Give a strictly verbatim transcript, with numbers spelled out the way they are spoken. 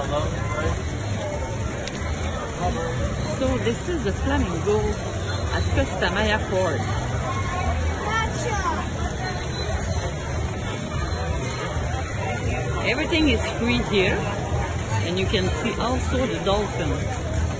So this is the flamingo at Costa Maya Port. Everything is free here, and you can see also the dolphin.